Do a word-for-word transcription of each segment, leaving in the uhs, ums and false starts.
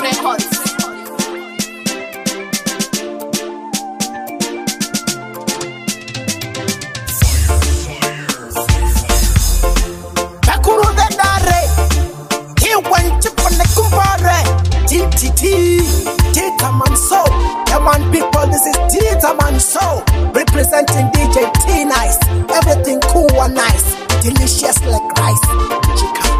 Records. T T T, Tita Manso, come on people, this is Tita Manso, representing D J T-Nice, everything cool and nice, delicious like rice, chicken.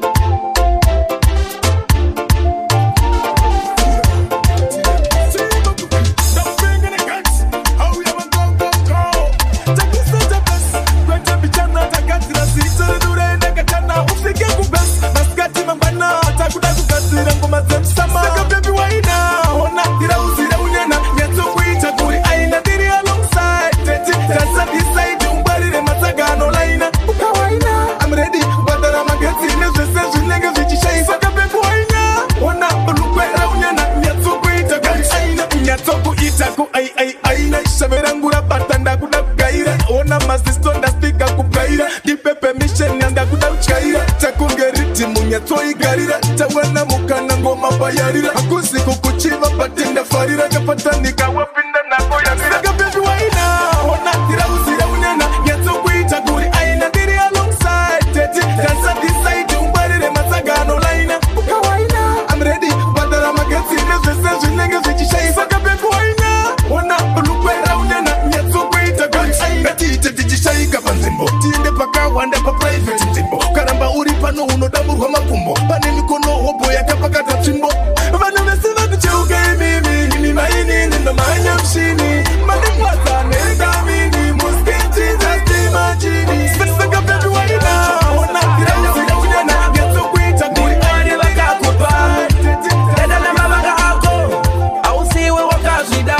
Tawana mukana ngoma bayarira akusi kukuchiva patenda farira kapatanika wapinda nako yanira baby waina ona tira uzira unena yatso kuita guri aina diri alongside tete dansa decide umbarire matsagano laina ukawaina I'm ready badara magati nezese zinenge zichishaisa baby waina ona bulukwera unena yatso kuita guri aina tete zichishaika panzimbo tinde paka wanda pa private nzimbo karamba uri pano unodaburwa makumbo pane mikono hobo yakapakata tsvimbo vana vese vakucheuke mimi ini maini ndomanya mshini madimwaza nendamini muskiti zastimachini saka baby waina ona tirausira unyana ngetsokuita kuri ani vakakupa tenda na mavanga ako ausiwe wakazvida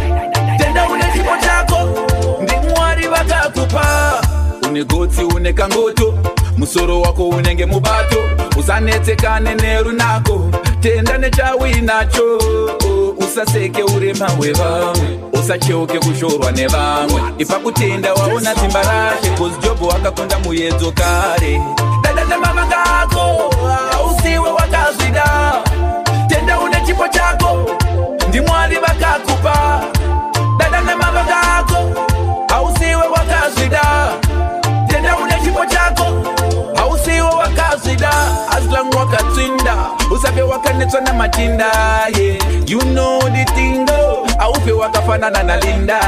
tenda une chipo chako ndimwari vakakupa une gotsi une kangoto musoro wako unenge mubato usanetsekane nerunako tenda nechawinacho usaseke urema hwevamwe usacheuke kushorwa nevamwe ipakutenda waona simba rashe kozi jobo wakakonda muyedzo kare dada namavanga ako ausiwe wakazvida tenda une chipo chako ndimwari vakakupa dada namavanga ako ausiwe wakazvida tenda une chipo chako hausiwe wakazvida aslang wakatsinda usape wakanetswa namatinda yeah. You know the thing though aupe wakafanana na linda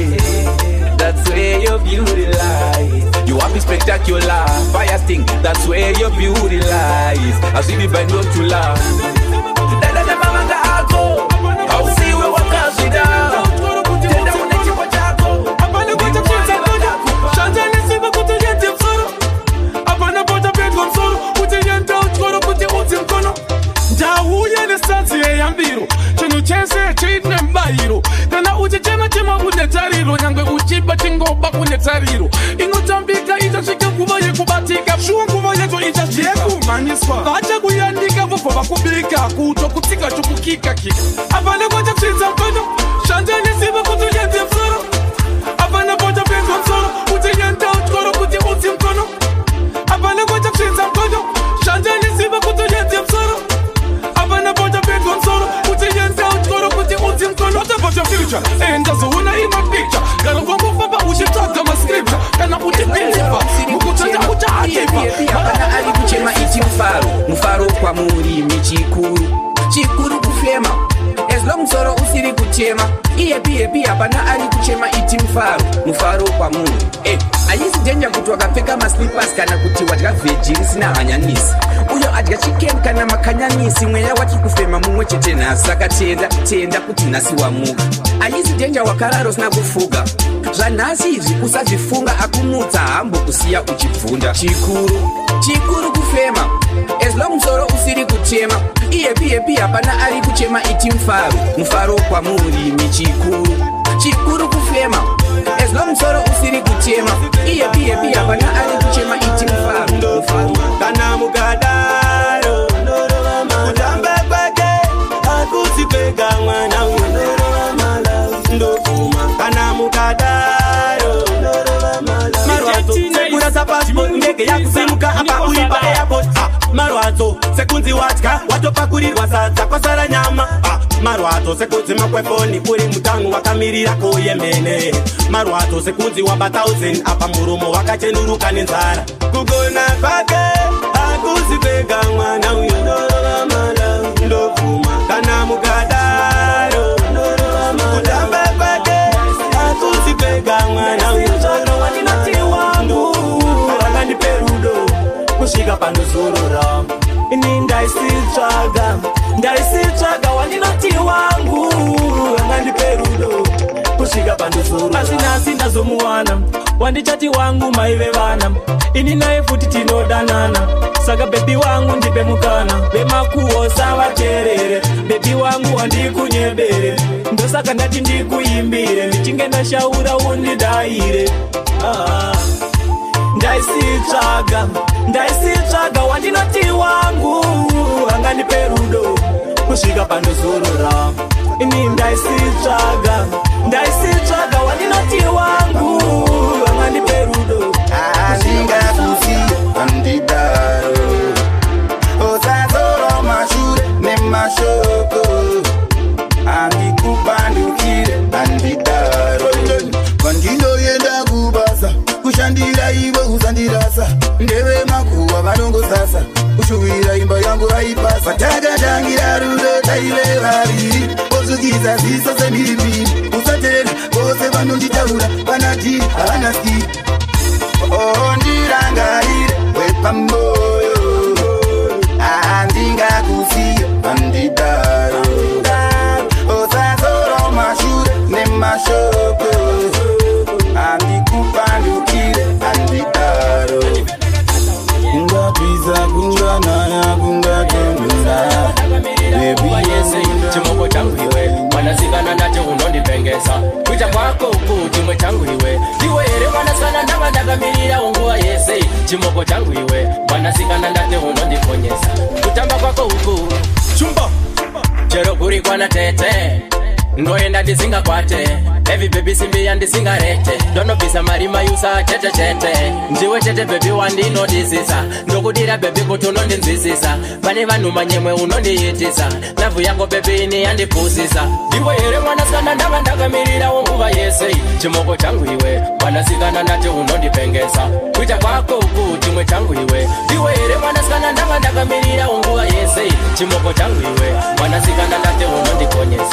yeah. That's where your beauty lies. You have a spectacular fire sting. That's where your beauty lies. I see the band not to laugh. Dada na mamanga ako hausiwe wakazvida tenda une chipo chako apana kuita kuita shanja nisiba kutujenti msoro apana bota bedroom msoro kutujenta uchkoro kuti uti mkono ndauye nesansi yeyambiro chinu chese chine mbairo kana uchichema chema kunetariro nyangwe uchiba chingoba kunetariro inotambika ichasvike nguva yekubatika shuwa nguva yacho ichazviyekumaniswa vacha kuyandika vobva vakubika kuto kutsika chokukika kika apana kwacha kutsitsa mkono shanja nisiba kutujenti msoro apana bota bedroom msoro kutujenta uchkoro kuti uti mkono apana kwacha kutsitsa mkono shanja nisiba kutujenti msoro apana bota bedroom msoro kutujenta uchkoro kuti uti mkono what about your future and does una in my picture kana kwambo baba ushitaka ma scripture kana utibeliva mukutanda utaatipa apana ali kuchema iti mfaro mfaro kwa muri michikuru chikuru kufema as long soro usiri kuchema iye pia pia apana ali kuchema iti mfaro mfaro kwa muri eh ayisi denja kuti wakapfeka ma slippers kana kuti wadya veggie sina hanyanisi uyo adya chicken kana makanyanisi mweya wachikufema mumwe chete nasaka tenda tenda kuti nasi wamuka ayisi denja wakararo sina kufuga zvanhasi izvi usazvifunga akumutsa hambo kusiya uchibvunda chikuru chikuru kufema as long soro usiri kuchema iye pia pia apana ari kuchema iti mfaro mfaro kwa muri michikuru chikuru kufema as long soro usiri kuchema iye pia pia apana ari kuchema iti mfaro mfaro kana mukadaro kutambe kwake akusipeka mwana ndofuma kana mukadaro marwazo sekura sa passport ndege yakusimuka apa uri pa airport marwazo sekura kunzi watya watopakurirwa sadza kwasara nyama. ah, marwadzo sekunzi makwefoni uri mutanhu wakamirira koyemene. marwadzo sekunzi waba thousand apa muromo wakachenuruka nenzara. kugona kwake akusi kwega mwana uyo ndovuma kana mukadaro. kutamba kwake akusi kwega mwana uyo wandinoti wangu akandipe rudo kusvika pandozorora. ini ndaisitsvaga ndaisitsvaga wandinoti wangu akandipe rudo kusvika pandozorora. asi nhasi ndazomuwana wandichati wangu maive vana. ini naye futi tinodanana saka bebi wangu ndipe mukana. vemakuosa vateerere bebi wangu wandikunyebere. ndosaka ndati ndikuimbire ndichinge ndashaura undidaire. ah. ndaisitsvaga ndaisitsvaga wandinoti wangu angandipe rudo kusvika pandozorora. ini ndaisitsvaga ndaisitsvaga wandinoti wangu angandipe rudo. asingakusiya andidaro osazoro mashure nemashoko andikupandukire andidaro. vandinoyenda kubasa kushandira iwe uzandirasa. ndeve makuwa vanongosasa kushuwira imba yangu vaipasa. takatangira rudo taive vaviri ozukiza ziso semhiripiri. usatera vose vanonditaura vanati havana skiri. ondirangarire wepamoyo andingakusiya andidaro osazoro mashure nemashoko andikupandukire andidaro. kungapisa kunganaya kungatemura bebi yese chimoko changu iwe mwanasikana nacho unondipengesa. kuita kwako uku chimwe changu iwe iwe ere mwanasikana ndava ndakamirira unguva yese. chimoko changu iwe mwanasikana ndate unondiponyesa. kutamba kwako uku chumba chero kuri kwana tete ndoenda ndisingakwate. Heavy baby simbi yandisingarete ndonobvisa marima yusa chete chete. ndiwe chete baby wandinodisisa ndokudira baby kuti unondinzwisisa. pane vanhu manyemwe unondiitisa navhu yako baby ini yandipusisa. ndiwe here mwanasikana ndava ndakamirira wenguva yese. chimoko changu iwe mwanasikana ndati unondipengesa. kuita kwako uku chimwe changu iwe ndiwe here mwanasikana ndava ndakamirira wenguva yese. chimoko changu iwe mwanasikana ndati unondikonyesa.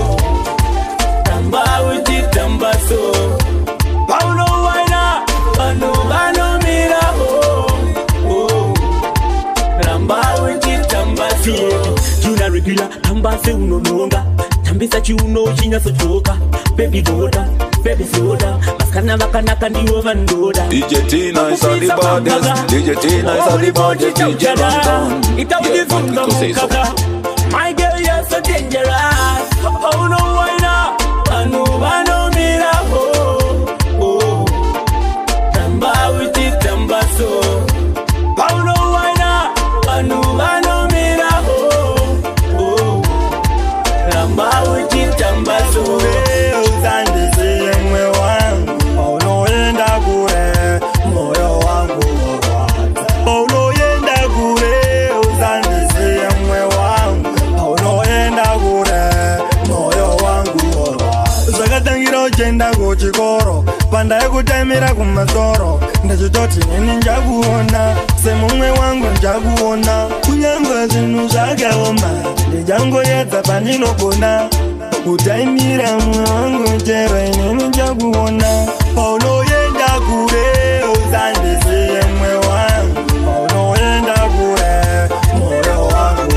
tamba uti tamba so pauno waina pano pano mira ho oh. tamba uti tamba so juna regular tamba se unononga tambisa chiuno chinyaso choka. baby goda baby soda maskana vakanaka ndiwo vandoda. D J T-Nice on the baddest, D J T-Nice on the baddest, D J Ranton. Yeah, man, people say so. My girl, you're so dangerous. Oh no, why not? Anu bano mira ho oh. tamba uti tamba so pauno waina. Anu bano mira ho oh. tamba uti tamba so. uzande siyemwe wangu pauno yenda kure moyo wangu wawata. pauno yenda kure uzande siyemwe wangu pauno yenda kure moyo wangu wawata. zvakatangira uchenda kuchikoro pandai kutamira kumasoro ndachitoti nini njakuona semumwe wangu njakuona. kunyangwa zvinhu zvakaoma ndichangoedza pandinogona kutaimira mumwe wangu chero inini njakuona. paunoenda kure uzandisiye mwe wangu paunoenda kure moyo wangu.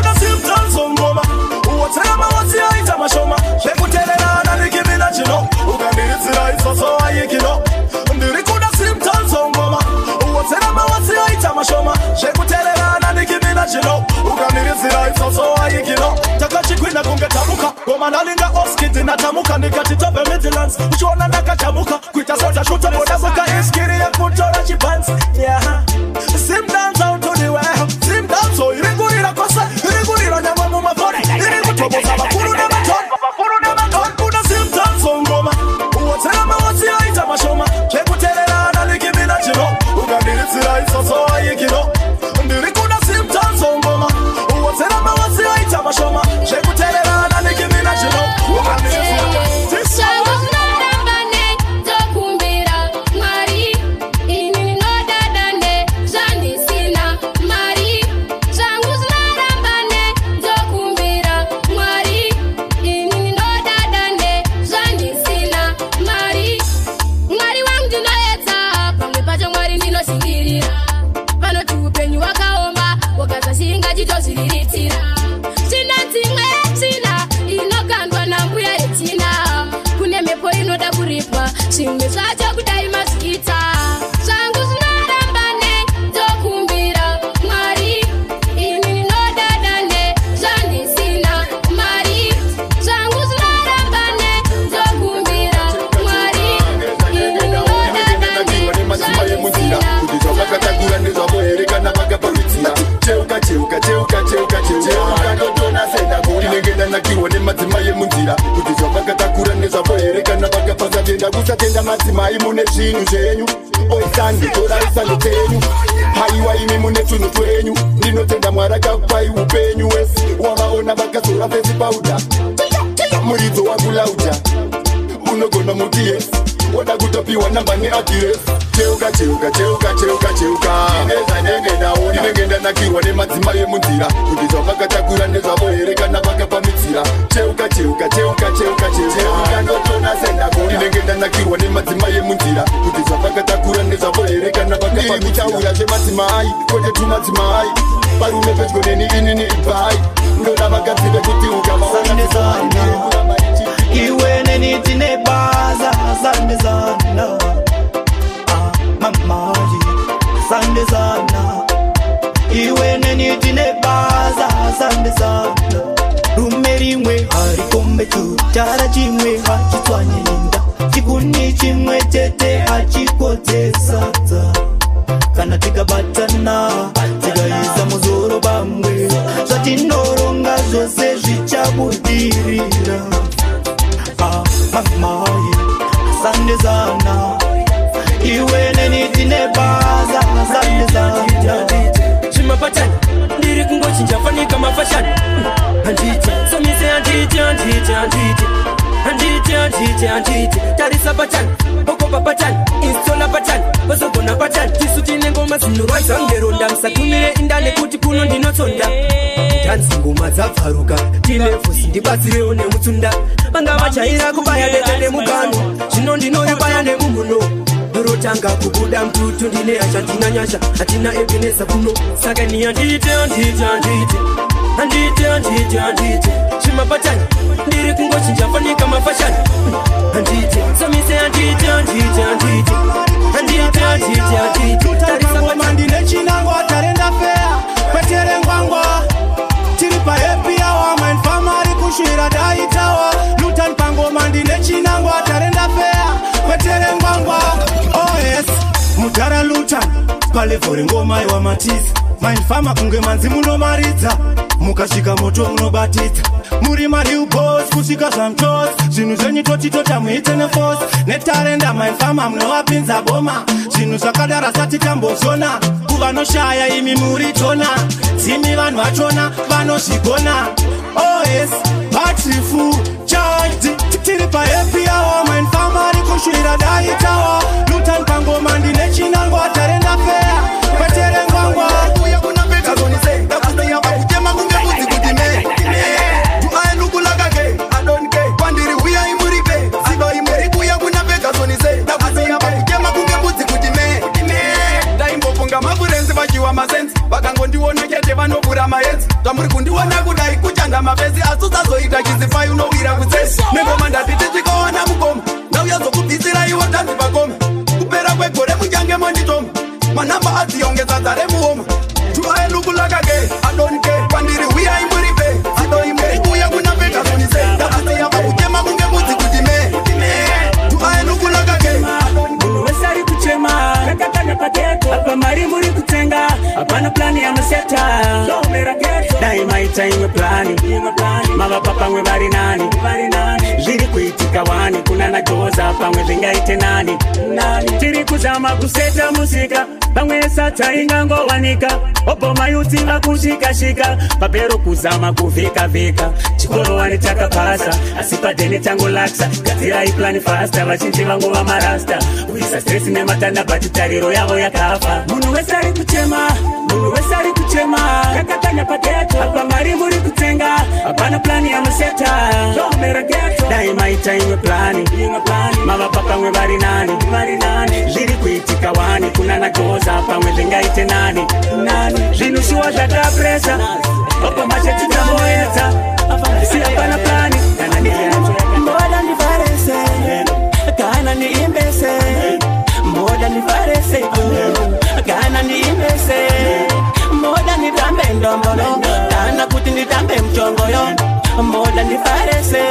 mashoma shekutererana nikimina chino ukandiritsira isoso ayikino ndirikuda symptoms ngoma uwotsera mawatsi aita mashoma shekutererana nikimina chino ukandiritsira isoso ayikino takachikwina kungetamuka ngoma ndalinga oskiti natamuka nikatitope midlands uchiona ndakachamuka kuita sota shuta bodabuka iskiri yekutora chipansi yeah symptoms out to the way symptoms so irigurira kosa irigurira nyama mumafori irikutoboza bakuru na mashoma chekutererana nikimina chino ukandiritsira isoso ayikino ndirikuda symptoms ngoma madzimai mune zvinhu zvenyu oisandi toraisando tenyu haiwa imi mune tunhu twenyu ndinotenda mwari akakupai upenyu wese wavaona vakazora pesi pauda muridzo wangu lauda unogona muti yes woda kutopiwa namba neadiresi cheuka cheuka cheuka cheuka cheuka nezvanenge ndaona ndinenge ndanakirwa nemadzimai emunzira kuti zvavakatakura nezvavo here kana vakapamitsira cheuka cheuka cheuka cheuka cheuka ndotona sendako ndinenge ndanakirwa nemadzimai emunzira kuti zvavakatakura nezvavo here kana vakapamitsira zvemadzimai kwete tumadzimai parume pedyo neni inini ibai ndoda vakadzive kuti ukavaona iwe neni tine baza sande zana ah mamaji sande zana iwe neni tine baza sande zana rumerimwe hari kombe tu tara chimwe hachitswanye inda chikuni chimwe tete hachikodzesata kana tikabatana tikaiza muzoro bamwe zvatinoronga zvose zvichabudirira ah mamayi sande zana iwe neni tine baza sande zana chimapatani ndiri kungochinja fanika mafashani handiti somise handiti handiti handiti handiti handiti handiti tarisa patani pokopa patani instola patani vazogona patani tisu tine ngoma zinorwadza ngeronda musatumire indane kuti kuno ndinotsonda tanzi ngoma dzabvaruka tine fusi ndibatsirewo nemutsunda vanga vachaira kubaya deta nemugano zvino ndinoibaya nemumuno rotanga kubuda mtutu ndine hachatina nyasha hatina ebeneza kuno saka ni handiti handiti handiti handiti handiti handiti chimapatani ndiri kungochinja fanika mafashani handiti somise handiti handiti handiti handiti handiti handiti tarisa mandine chinangwa tarenda fea kwetere ngwangwa tiri pa happy hour my family kushira daitawa lutan pango mandine chinangwa tarenda fea kwetere ngwangwa oh yes mudara lutan pale for ngoma wa matizi my fama kunge manzi munomaridza mukashika moto munobatidza muri mari boss kusika zvamtos zvinhu zvenyu totitota muite neforce netarenda my fama munovapinza boma zvinhu zvakadara sati tambozona kuvanoshaya imi muri tona dzimi vanhu vachona vanozvigona oh yes batrifu charge tiri pa happy hour my fama rikushira daitawa lutan pangoma ndine chinangwa tarenda fea kwetere ngwangwa uya kuna beka zonise ndakuseya bakujema kunge muzi kudime tuae nukulakake adonke kwandiri uya imuripe siba imuri uya kuna beka zonise ndakuseya bakujema kunge muzi kudime ndaimbofunga maburenzi vachiwa masenzi vakangondiona chete vanobura maedzi tamuri kundiona kudai kuchanda mavezi asusazoita chizifai unowira kutsesi nengoma ndati tichikaona mukoma ndauya zokubvisira iwo tanzi pakoma kupera kwegore muchange monditoma manamba adziongeza dzare muoma tuae nukulakake adonke kwandiri uya imuripe siba imuri uya kuna beka zonise ndakuseya bakujema kunge muzi kudime tuae nukulakake munhu wese ari kuchema rakatanga paketo apa mari muri kutenga hapana plani ya maseta dai maita imwe plani mavapa pamwe vari nani zviri kuitika wani kuna najoza pamwe zvingaite nani tiri kuzama kuseta musika pamwe sata ingangowanika oboma yuti vakushikashika papero kuzama kuvhika-vhika chikoro wani takapasa asi padheni tangolaksa gadzirai plani fasta vachinji vangova marasta uisa stresi nematanda bati tariro yavo yakafa munhu wese ari kuchema munhu wese ari kuchema kakatanya pageto apa mari muri kutenga hapana plani ya maseta dai maita imwe plani mavapa pamwe vari nani zviri kuitika wani kuna nagoza pamwe zvingaite nani zvinhu shuwa zvatapresa opa machetitamoedza si hapana plani kana mboda ndifarese kana ndiimbese mboda ndifarese kana ndiimbese mboda nditambe ndombolo kana kuti nditambe mchongoyo mboda ndifarese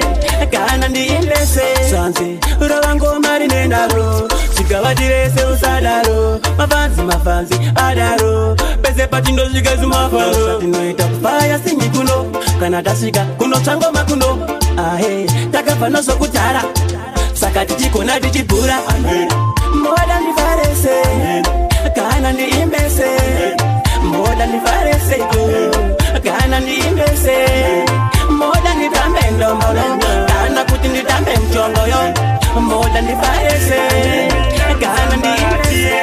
kana ndiimbese sanzi rovangoma rinendaro chigavatirese usadaro mafanzi mafanzi adaro pese patindosvika zumafaro tinoita kufaya sinyi kuno kana tasvika kunotsvangoma kuno ahe takabva nozokutara saka tichikona tichibhura moda ndifarese kana ndiimbese moda ndifarese kana ndiimbese moda nditambe ndombolo kana kuti nditambe mchongoyo moda ndifarese kana ndiimbese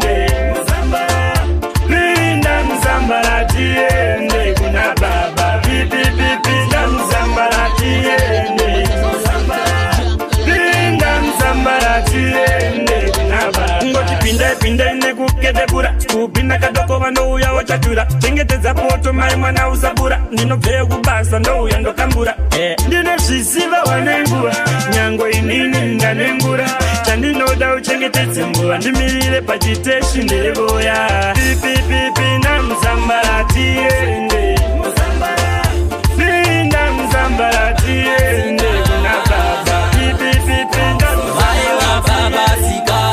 Linda mzambara tiende kuna baba pipi pipi na mzambara tiende Linda mzambara tiende kuna baba ngoti pinde pinde ne kukede bura kupinda kadoko vano uya wachatura chengetedza poto mai mwana usabura ndinobveyo kubasa ndo uya ndokambura eh. Ndinozviziva wanenguva nyango inini ndanengura chandinoda uchengetedze nguva ndimirire pachiteshi ndevoya pipipipi na mzambara tiende Linda mzambara tiende kuna baba pipipipi na Aiwa baba zika,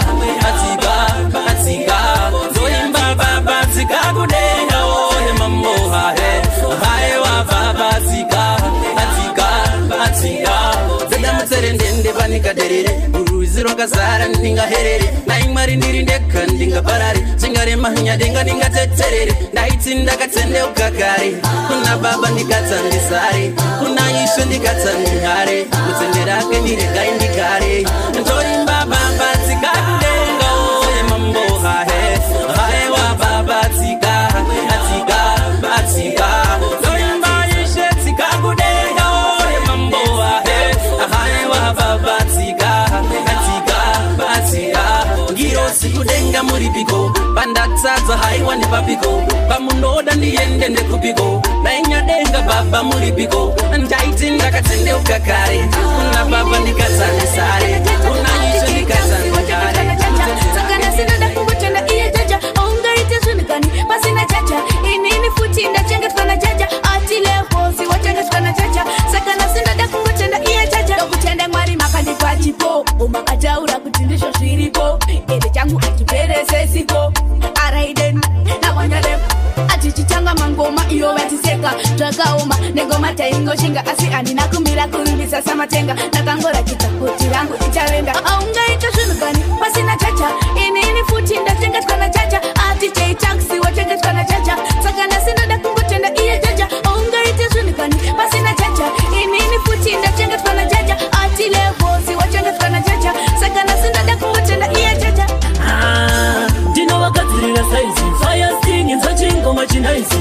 atika, atika Zoimba baba zika kudenga ohe mambo hahe Aiwa baba zika, atika, atika Zeda mutserendende panika derere Uruziro kazara ninga herere Naimari ndirindeka ndinga parare Zingare mahnya denga ninga teterere Ndaiti ndakatsende ukakare Kuna baba ndikatsandisare Kuna isho ndikatsandihare Mutsenderake ndiregai ndikare Ndoimba baba zika kudenga ohe mambo hahe Aiwa baba zika, atika, atika Ndoimba ishe zika kudenga ohe mambo hahe Aiwa baba zika, atika, atika Ngiro sikudenga muripiko Pandatsaza haiwa ni papiko Pamunoda ndiende ndekupiko Nainyadenga baba muripiko Ndaiti ndakatsende ukakare Kuna baba ndikatsandisare Kuna isho ndikatsandikare Sakana sinada kungutenda iye jaja Aungaite zunikani pasina jaja Inini futi ndachengetwa na jaja Atile hosi wachengetwa na jaja Sakana sinada kungutenda iye jaja Dokutenda mwari makandikwa chipo Uma ajaura kutindisho shiripo Ede changu akiperese sipo Araiden na wanyadem Achichichanga mangoma iyo watiseka Dragauma negoma taingo shinga Asi anina kumira kurindisa samatenga Nakangora kitakuti rangu ichalenda Aungaite zunikani pasina jaja Inini futi ndachengetwa na jaja Ati jay taxi wachengetwa na jaja Sakana sinada kungutenda iye jaja Aungaite zunikani pasina jaja Inini futi ndachengetwa na jaja Ati levosi wachengetwa na jaja Sakana sinada kungutenda iye jaja Ah, dino wakadzirira saizi Fire sting inza chingoma chinaizi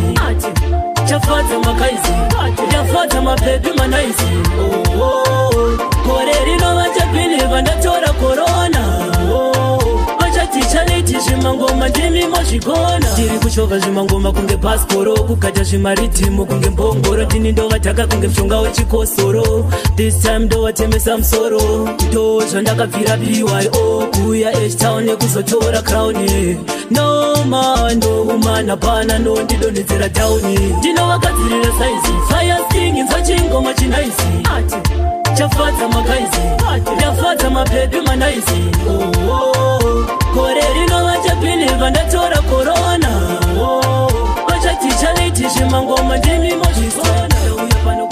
Chafata makaizi Yafata mapepi manaizi Oh, oh, kore rino vachapili vandatora corona Oh, vachaticha zvimangoma ndimi mozvikona tiri kuchovha zvimangoma kunge pasporo kukata zvimaridhimu kunge mbongoro ndini ndovataka kunge mushonga wechikosoro this time ndovatemesa musoro ndo zvandakabvira B Y O kuya H-Town nekuzotora crown no man ndoumana pana nondidonhedzera down ndinovagadzirira saizi fire sting inza chingoma chinaisi chafadza makaizi ndafadza mapepi manaizi oh, oh. kore rinova chapineva ndatora korona oh. vachaticha leti zvimangoma ndimi mozvisona ndauya pano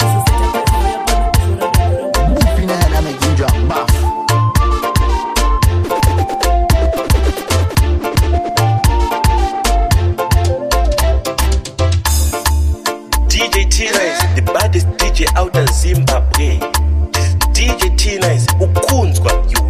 D J T-Nice, the baddest D J out of Zimbabwe. This is D J T-Nice, ukunzwa, you